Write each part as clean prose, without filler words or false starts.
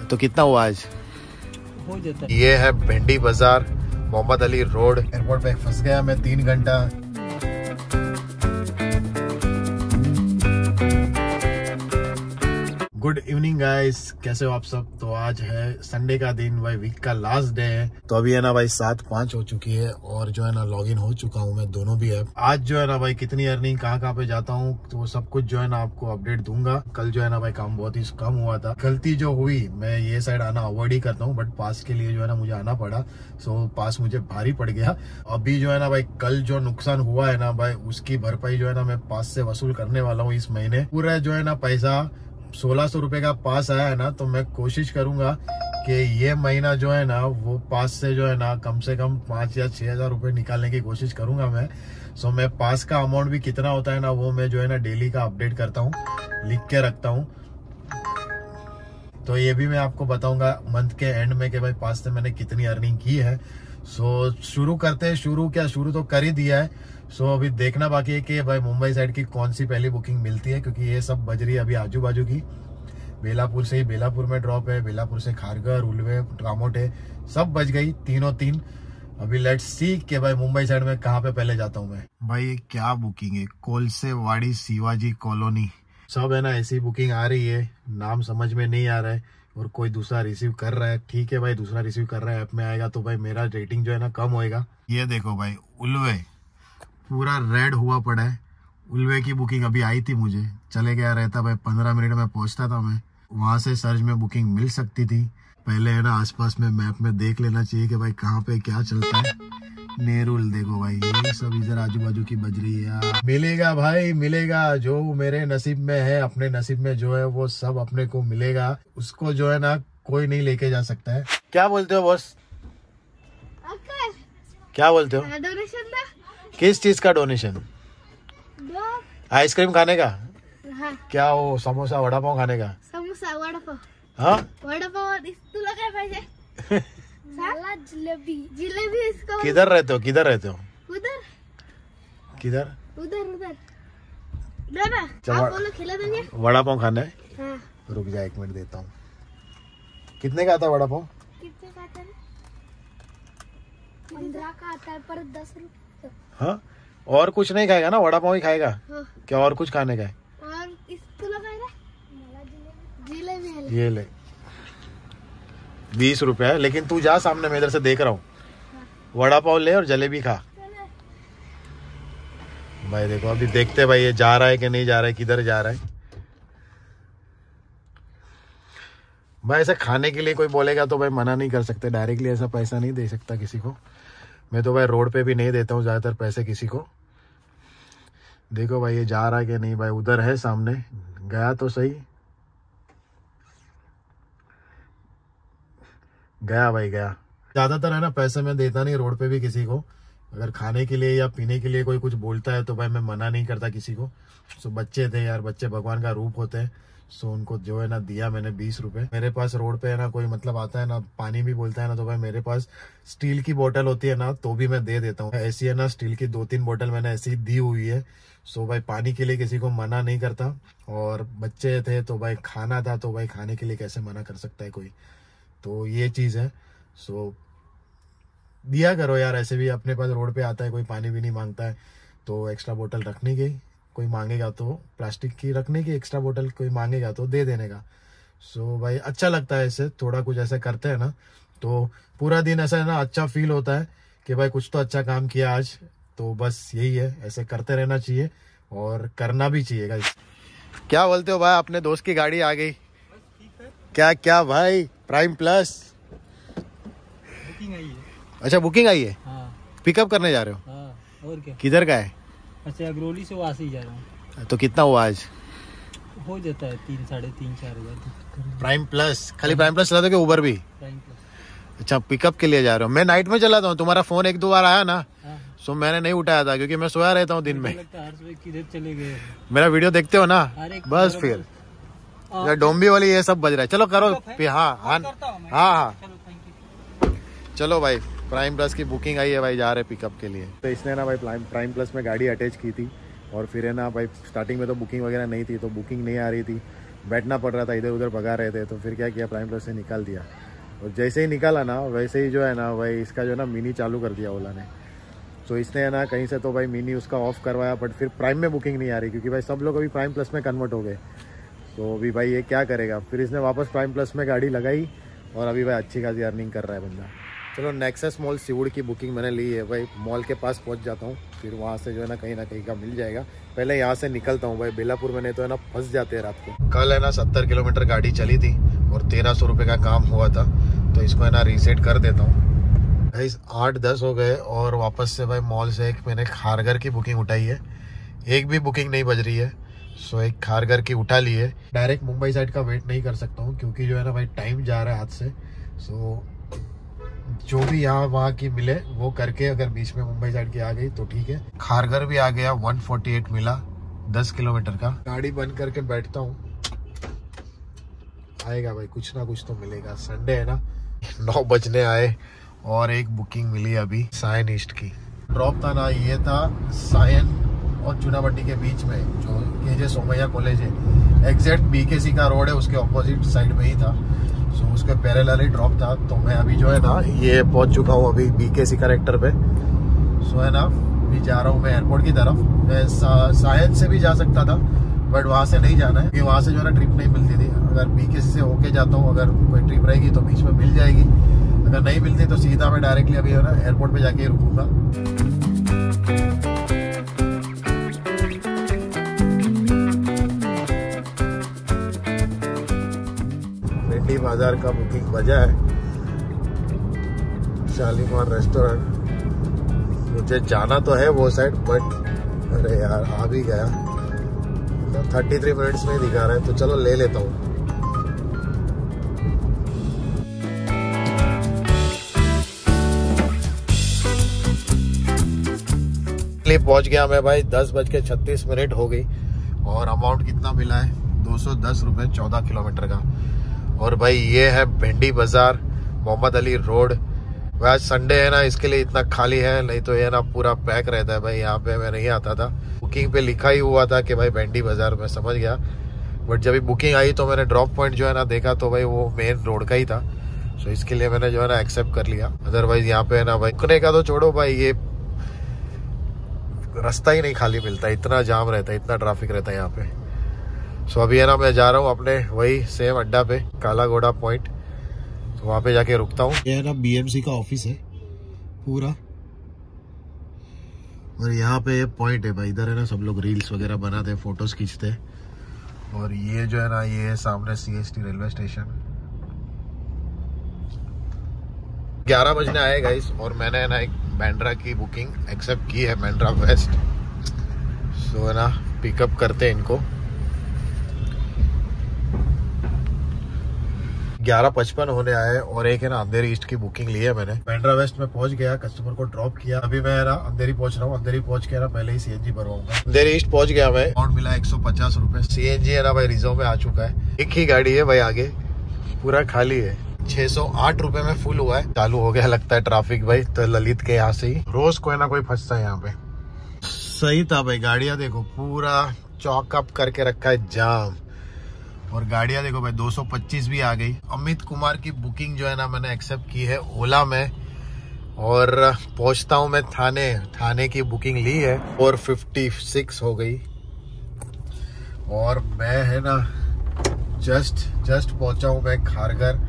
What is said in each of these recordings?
तो कितना हुआ आज? हो जाता है। ये है भिंडी बाजार, मोहम्मद अली रोड। एयरपोर्ट पे फंस गया मैं 3 घंटा। गुड इवनिंग गाइस, कैसे हो आप सब? तो आज है संडे का दिन भाई, वीक का लास्ट डे है। तो अभी है ना भाई 7:05 हो चुकी है और जो है ना लॉगिन हो चुका हूँ मैं दोनों भी ऐप। आज जो है ना भाई कितनी अर्निंग कहाँ पे जाता हूँ तो वो सब कुछ जो है ना आपको अपडेट दूंगा। कल जो है ना भाई काम बहुत ही कम हुआ था। गलती जो हुई, मैं ये साइड आना अवॉइड ही करता हूँ बट पास के लिए जो है ना मुझे आना पड़ा। सो पास मुझे भारी पड़ गया। अभी जो है ना भाई कल जो नुकसान हुआ है ना भाई, उसकी भरपाई जो है ना मैं पास से वसूल करने वाला हूँ इस महीने। पूरा जो है ना पैसा 1600 रुपए का पास आया है ना, तो मैं कोशिश करूंगा कि ये महीना जो है ना वो पास से जो है ना कम से कम 5 या 6 हजार रुपए निकालने की कोशिश करूंगा मैं। सो मैं पास का अमाउंट भी कितना होता है ना वो मैं जो है ना डेली का अपडेट करता हूँ, लिख के रखता हूँ। तो ये भी मैं आपको बताऊंगा मंथ के एंड में कि भाई पास से मैंने कितनी अर्निंग की है। सो शुरू करते हैं। शुरू तो कर ही दिया है। सो अभी देखना बाकी है कि भाई मुंबई साइड की कौन सी पहली बुकिंग मिलती है, क्योंकि ये सब बज रही है अभी आजू बाजू की। बेलापुर से ही, बेलापुर में ड्रॉप है, बेलापुर से खारगर, उल्वे, कामोटे सब बज गई, तीनों तीन। अभी लेट्स सी कि भाई मुंबई साइड में कहाँ पे पहले जाता हूँ मैं। भाई क्या बुकिंग है, कोलसेवाड़ी शिवाजी कॉलोनी, सब है ना ऐसी बुकिंग आ रही है। नाम समझ में नहीं आ रहा है और कोई दूसरा रिसीव कर रहा है। ठीक है भाई, दूसरा रिसीव कर रहा है, ऐप में आएगा तो भाई मेरा रेटिंग जो है ना कम होएगा। ये देखो भाई उल्वे पूरा रेड हुआ पड़ा है। उल्वे की बुकिंग अभी आई थी, मुझे चले गया रहता भाई 15 मिनट में पहुंचता था मैं। वहां से सर्च में बुकिंग मिल सकती थी। पहले है ना आसपास में मैप में देख लेना चाहिए कि भाई कहाँ पे क्या चलता है। नेरुल देखो भाई, ये सब इधर आजू बाजू की बज रही है यार। मिलेगा भाई मिलेगा, जो मेरे नसीब में है, अपने नसीब में जो है वो सब अपने को मिलेगा। उसको जो है ना कोई नहीं लेके जा सकता है। क्या बोलते हो बॉस? क्या बोलते हो? किस चीज का डोनेशन? आइसक्रीम खाने का? हाँ। क्या हो, समोसा वड़ा पाव खाने का? समोसा वड़ा पाव। हाँ वड़ा पाव। तुला काय पाहिजे? साला जलेबी। जलेबी इसको। किधर रहते हो? उधर। किधर? उधर। आप बोलो खिला देंगे। वड़ा पाव खाना है? हाँ। रुक जा 1 मिनट देता हूँ। कितने का आता है वड़ा पाव? कितने का आता है? 15 का आता है पर 10 रुपए। हाँ, और कुछ नहीं खाएगा ना, वड़ा पाव ही खाएगा? हाँ। क्या और कुछ खाने का है? और इसको लगाएगा? जिलेबी है। ये ले 20 रुपया है, लेकिन तू जा सामने, मैं इधर से देख रहा हूँ। हाँ। वड़ा पाव ले और जलेबी खा। भाई देखो अभी देखते भाई ये जा रहा है कि नहीं जा रहा है, किधर जा रहा है। भाई ऐसा खाने के लिए कोई बोलेगा तो भाई मना नहीं कर सकते, डायरेक्टली ऐसा पैसा नहीं दे सकता किसी को। मैं तो भाई रोड पे भी नहीं देता हूँ ज्यादातर पैसे किसी को। देखो भाई ये जा रहा है कि नहीं। भाई उधर है सामने, गया तो सही, गया भाई गया। ज्यादातर है ना पैसे मैं देता नहीं रोड पे भी किसी को। अगर खाने के लिए या पीने के लिए कोई कुछ बोलता है तो भाई मैं मना नहीं करता किसी को। सो बच्चे थे यार, बच्चे भगवान का रूप होते हैं। सो उनको जो है ना दिया मैंने 20 रुपए। मेरे पास रोड पे है ना कोई मतलब आता है ना पानी भी बोलता है ना, तो भाई मेरे पास स्टील की बोतल होती है ना तो भी मैं दे देता हूँ। ऐसी है ना स्टील की 2-3 बोतल मैंने ऐसी दी हुई है। सो भाई पानी के लिए किसी को मना नहीं करता। और बच्चे थे तो भाई खाना था, तो भाई खाने के लिए कैसे मना कर सकता है कोई। तो ये चीज है। सो दिया करो यार, ऐसे भी अपने पास रोड पे आता है कोई पानी भी नहीं मांगता है तो एक्स्ट्रा बोतल रखने की, कोई मांगेगा तो प्लास्टिक की रखने की, एक्स्ट्रा बोतल कोई मांगेगा तो दे देने का। सो भाई अच्छा लगता है ऐसे, थोड़ा कुछ ऐसे करते हैं ना तो पूरा दिन ऐसा है ना अच्छा फील होता है कि भाई कुछ तो अच्छा काम किया आज। तो बस यही है, ऐसे करते रहना चाहिए और करना भी चाहिए गाइस। क्या बोलते हो भाई, अपने दोस्त की गाड़ी आ गई। क्या भाई, प्राइम प्लस बुकिंग आई है। अच्छा बुकिंग आई है। हाँ। पिकअप करने जा रहे हो? हाँ। और क्या? किधर का है? अच्छा अगरोली से वासी जा रहा हूँ। तो कितना हुआ आज? हो जाता है 3, 3.5, 4 हजार। Prime plus? खाली प्राइम प्लस चला दो कि उबर भी? Prime plus. अच्छा पिकअप के लिए जा रहे हो। मैं नाइट में चलाता हूँ, तुम्हारा फोन 1-2 बार आया ना। सो मैंने नहीं उठाया था क्योंकि मैं सोया रहता हूँ दिन में। किधर चले गए? मेरा वीडियो देखते हो ना, बस फिर डोंबी वाली ये सब बज रहा है। चलो करो। हाँ चलो भाई, प्राइम प्लस की बुकिंग आई है भाई, जा रहे पिकअप के लिए। तो इसने ना भाई प्राइम प्लस में गाड़ी अटैच की थी और फिर है ना भाई स्टार्टिंग में तो बुकिंग वगैरह नहीं थी, तो बुकिंग नहीं आ रही थी। बैठना पड़ रहा था, इधर उधर भगा रहे थे, तो फिर क्या किया, प्राइम प्लस से निकाल दिया। और जैसे ही निकाला ना वैसे ही जो है ना भाई इसका जो है ना मिनी चालू कर दिया ओला ने। तो इसने है ना कहीं से तो भाई मिनी उसका ऑफ करवाया, बट फिर प्राइम में बुकिंग नहीं आ रही क्योंकि भाई सब लोग अभी प्राइम प्लस में कन्वर्ट हो गए। तो अभी भाई ये क्या करेगा, फिर इसने वापस प्राइम प्लस में गाड़ी लगाई और अभी भाई अच्छी खासी अर्निंग कर रहा है बंदा। चलो नेक्सस मॉल सिवुड़ की बुकिंग मैंने ली है भाई, मॉल के पास पहुंच जाता हूँ, फिर वहाँ से जो है ना कहीं का मिल जाएगा। पहले यहाँ से निकलता हूँ भाई, बेलापुर में नहीं तो है ना फंस जाते हैं रात को। कल है ना 70 किलोमीटर गाड़ी चली थी और 1300 रुपये का काम हुआ था, तो इसको है ना रीसेट कर देता हूँ भाई। 8-10 हो गए और वापस से भाई मॉल से एक मैंने खारगर की बुकिंग उठाई है, एक भी बुकिंग नहीं बज रही है। सो एक खारगर की उठा ली है। डायरेक्ट मुंबई साइड का वेट नहीं कर सकता हूँ क्योंकि जो है ना भाई टाइम जा रहा है हाथ से। सो जो भी यहाँ वहाँ की मिले वो करके, अगर बीच में मुंबई साइड की आ गई तो ठीक है। खारगर भी आ गया, 148 मिला 10 किलोमीटर का। गाड़ी बंद करके बैठता हूँ, आएगा भाई कुछ ना कुछ तो मिलेगा। संडे है ना, 9 बजने आए और एक बुकिंग मिली अभी सायन ईस्ट की। ड्रॉप था ना, ये था सायन और चुनाभट्टी के बीच में, जो केजे सोमैया कॉलेज है, एग्जैक्ट बीकेसी का रोड है उसके ऑपोजिट साइड में ही था। सो उसके पैरेलल ही ड्रॉप था। तो मैं अभी जो है ना ये पहुंच चुका हूँ अभी बीकेसी करेक्टर पे। सो है ना अभी जा रहा हूँ मैं एयरपोर्ट की तरफ। मैं सायन से भी जा सकता था बट वहाँ से नहीं जाना है क्योंकि वहाँ से जो है ना ट्रिप नहीं मिलती थी। अगर बीकेसी से होके जाता हूँ, अगर कोई ट्रिप रहेगी तो बीच में मिल जाएगी, अगर नहीं मिलती तो सीधा मैं डायरेक्टली अभी है ना एयरपोर्ट पे जाके रुकूंगा। भिंडी बाजार का बुकिंग बजा है, शालीमार रेस्टोरेंट। मुझे जाना तो है वो साइड बट अरे यार आ भी गया, 33 मिनट्स में दिखा रहा है, तो चलो ले लेता हूँ। पहुंच गया मैं भाई, 10:36 हो गई और अमाउंट कितना मिला है, 210 रुपये 14 किलोमीटर का। और भाई ये है भिंडी बाजार, मोहम्मद अली रोड। वह आज संडे है ना इसके लिए इतना खाली है, नहीं तो ये ना पूरा पैक रहता है भाई। यहाँ पे मैं नहीं आता था, बुकिंग पे लिखा ही हुआ था कि भाई भिंडी बाजार, मैं समझ गया। बट जब बुकिंग आई तो मैंने ड्रॉप पॉइंट जो है ना देखा तो भाई वो मेन रोड का ही था। सो इसके लिए मैंने जो है ना एक्सेप्ट कर लिया। अदरवाइज यहाँ पे है ना भाई रुकने का तो छोड़ो भाई, ये रास्ता ही नहीं खाली मिलता, इतना जाम रहता है, इतना ट्रैफिक रहता है यहाँ पे। सो अभी है ना मैं जा रहा हूँ अपने वही सेम अड्डा पे, काला घोड़ा पॉइंट, तो वहाँ पे जाके रुकता हूँ। ये है ना बीएमसी का ऑफिस है पूरा, और यहाँ पे ये पॉइंट है भाई। इधर है ना सब लोग रील्स वगैरह बनाते हैं, फोटोज खींचते हैं। और ये जो है ना ये सामने सीएसटी रेलवे स्टेशन। 11 बजने आए गाइस और मैंने ना एक बैंड्रा की बुकिंग एक्सेप्ट की है, बैंड्रा वेस्ट। सो है ना पिकअप करते हैं इनको। 11:55 होने आए और एक है ना अंधेरी ईस्ट की बुकिंग ली है मैंने। बैंड्रा वेस्ट में पहुंच गया, कस्टमर को ड्रॉप किया। अभी मैं ना अंधेरी पहुंच रहा हूँ, अंधेरी पहुंच के ना पहले ही सीएनजी भरवाऊंगा। अंधेरी ईस्ट पहुंच गया मैं, अमाउंट मिला 150 रुपए। सीएनजी है ना भाई रिजर्व में आ चुका है, एक ही गाड़ी है भाई, आगे पूरा खाली है। 608 रुपए में फुल हुआ है। चालू हो गया लगता है ट्रैफिक भाई, तो ललित के यहाँ से ही रोज कोई ना कोई फंसता है यहाँ पे। सही था भाई, गाड़ियां देखो पूरा चौकअप करके रखा है जाम, और गाड़ियां देखो भाई 225 भी आ गई। अमित कुमार की बुकिंग जो है ना मैंने एक्सेप्ट की है ओला में, और पहुंचता हूं मैं थाने की बुकिंग ली है, 456 हो गई। और मैं है ना जस्ट पहुंचा हूं मैं खारगर।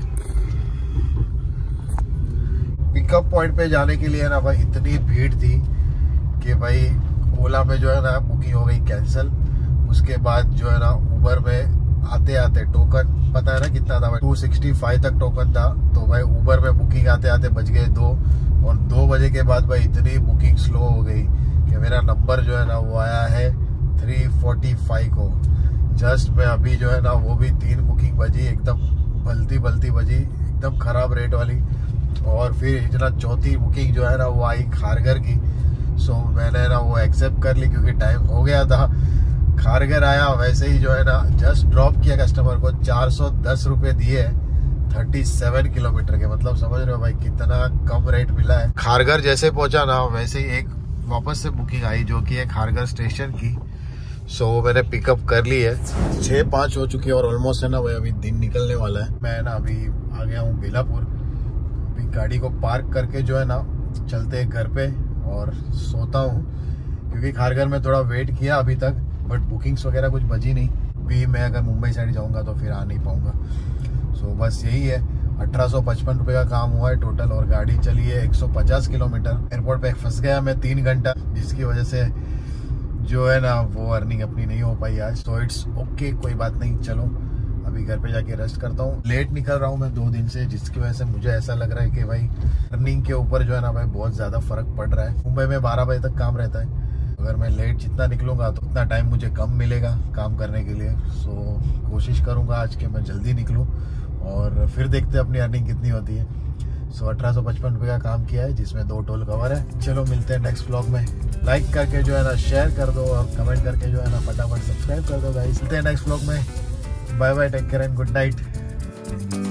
पिकअप पॉइंट पे जाने के लिए ना भाई इतनी भीड़ थी कि भाई ओला में जो है ना बुकिंग हो गई कैंसिल। उसके बाद जो है ना उबर में आते आते टोकन पता है ना कितना था भाई, 265 तक टोकन था। तो भाई उबर में बुकिंग आते आते बज गए 2, और 2 बजे के बाद भाई इतनी बुकिंग स्लो हो गई कि मेरा नंबर जो है ना वो आया है 345 को। जस्ट मैं अभी जो है ना वो भी 3 बुकिंग बजी, एकदम बलती बजी, एकदम खराब रेट वाली। और फिर इतना चौथी बुकिंग जो है ना वो आई खारगर की। सो मैंने ना वो एक्सेप्ट कर ली क्योंकि टाइम हो गया था। खारगर आया, वैसे ही जो है ना जस्ट ड्रॉप किया कस्टमर को, 410 रुपए दिए 37 किलोमीटर के। मतलब समझ रहे हो भाई कितना कम रेट मिला है। खारगर जैसे पहुंचा ना वैसे ही एक वापस से बुकिंग आई जो कि है खारगर स्टेशन की। सो मैंने पिकअप कर ली है। 6:05 हो चुकी है और ऑलमोस्ट है ना भाई अभी दिन निकलने वाला है। मैं ना अभी आ गया हूँ बेलापुर। अभी गाड़ी को पार्क करके जो है ना चलते हैं घर पे और सोता हूँ, क्योंकि खारघर में थोड़ा वेट किया अभी तक, बट बुकिंग्स वगैरह कुछ बची नहीं। भी मैं अगर मुंबई साइड जाऊँगा तो फिर आ नहीं पाऊँगा। सो बस यही है। 1855 रुपये का काम हुआ है टोटल और गाड़ी चली है 150 किलोमीटर। एयरपोर्ट पे फंस गया मैं 3 घंटा, जिसकी वजह से जो है ना वो अर्निंग अपनी नहीं हो पाई आज। तो इट्स ओके, कोई बात नहीं। चलो अभी घर पे जाके रेस्ट करता हूँ। लेट निकल रहा हूँ मैं 2 दिन से, जिसकी वजह से मुझे ऐसा लग रहा है कि भाई अर्निंग के ऊपर जो है ना भाई बहुत ज्यादा फर्क पड़ रहा है। मुंबई में 12 बजे तक काम रहता है। अगर मैं लेट जितना निकलूंगा तो उतना टाइम मुझे कम मिलेगा काम करने के लिए। सो कोशिश करूंगा आज के मैं जल्दी निकलूं और फिर देखते हैं अपनी अर्निंग कितनी होती है। सो 1855 रुपये का काम किया है, जिसमें 2 टोल कवर है। चलो मिलते हैं नेक्स्ट व्लॉग में। लाइक करके जो है ना शेयर कर दो और कमेंट करके जो है ना फटाफट सब्सक्राइब कर दो गाइस। मिलते हैं नेक्स्ट व्लॉग में। Bye bye, take care and good night.